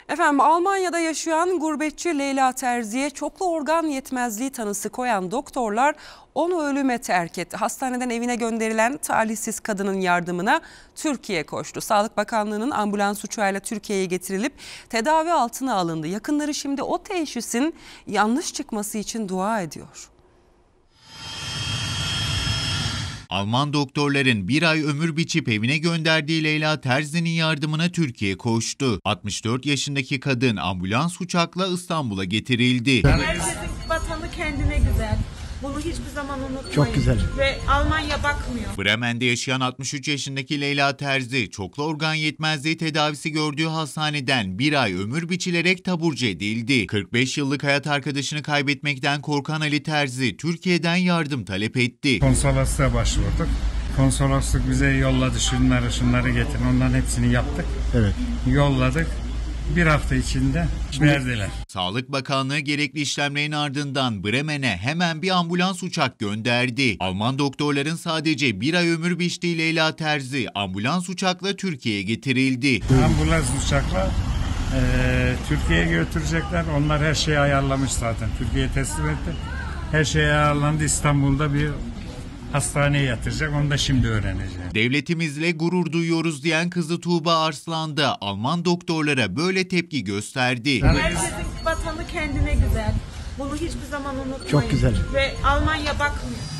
Efendim, Almanya'da yaşayan gurbetçi Leyla Terzi'ye çoklu organ yetmezliği tanısı koyan doktorlar onu ölüme terk etti. Hastaneden evine gönderilen talihsiz kadının yardımına Türkiye koştu. Sağlık Bakanlığı'nın ambulans uçağıyla Türkiye'ye getirilip tedavi altına alındı. Yakınları şimdi o teşhisin yanlış çıkması için dua ediyor. Alman doktorların bir ay ömür biçip evine gönderdiği Leyla Terzi'nin yardımına Türkiye koştu. 64 yaşındaki kadın ambulans uçakla İstanbul'a getirildi. Herkesin vatanı kendine güzel. Bunu hiçbir zaman unutmayın. Çok güzel. Ve Almanya bakmıyor. Bremen'de yaşayan 63 yaşındaki Leyla Terzi, çoklu organ yetmezliği tedavisi gördüğü hastaneden bir ay ömür biçilerek taburcu edildi. 45 yıllık hayat arkadaşını kaybetmekten korkan Ali Terzi, Türkiye'den yardım talep etti. Konsolosluğa başvurduk. Konsolosluk bize yolladı, şunları getirin. Onların hepsini yaptık. Evet. Yolladık. Bir hafta içinde verdiler. Sağlık Bakanlığı gerekli işlemlerin ardından Bremen'e hemen bir ambulans uçak gönderdi. Alman doktorların sadece bir ay ömür biçtiği Leyla Terzi ambulans uçakla Türkiye'ye getirildi. Ambulans uçakla Türkiye'ye götürecekler. Onlar her şeyi ayarlamış zaten. Türkiye'ye teslim etti. Her şey ayarlandı. İstanbul'da bir hastaneye yatıracak. Onu da şimdi öğreneceğim. Devletimizle gurur duyuyoruz diyen kızı Tuğba Arslan da Alman doktorlara böyle tepki gösterdi. Herkesin vatanı kendine güzel. Bunu hiçbir zaman unutmayın. Çok güzel. Ve Almanya bakmıyor.